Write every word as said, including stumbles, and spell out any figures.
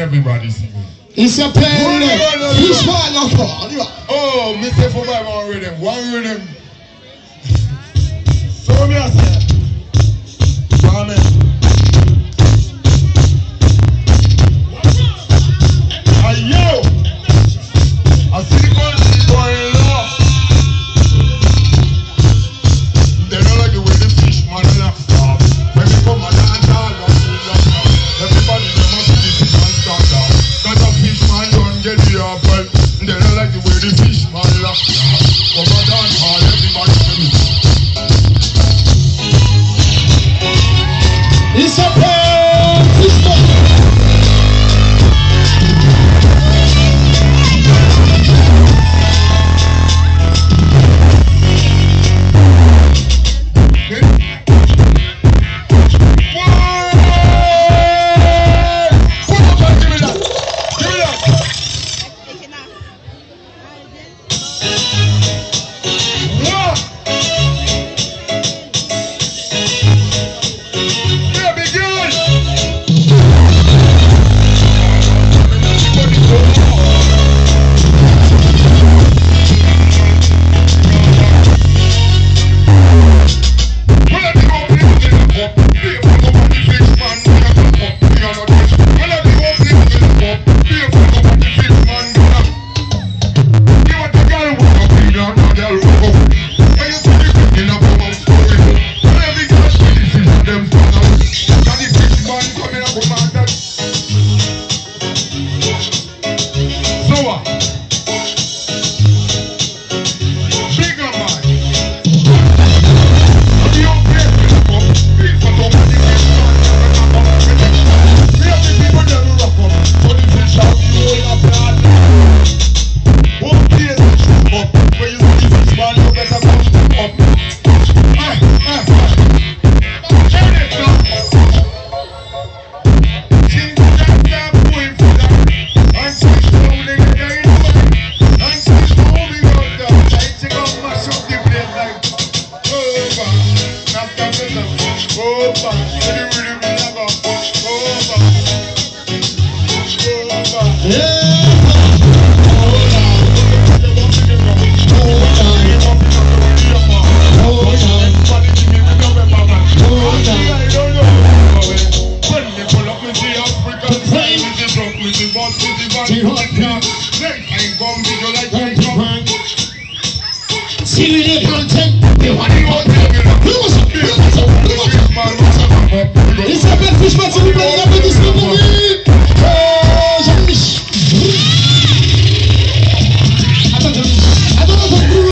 everybody singing. It's a pain. Fish man of God. Oh, Mister For by one rhythm, one rhythm. So me I say, Amen. Ayo, I see the girls going low. They don't like the way the fish man laugh. When they come and dance all up, everybody them must see the fish man stand up. Cause a fish man don't get the apple. They don't like the way the fish man laugh. Come and dance all, everybody them. It's a pain. Fish man. See you later, content.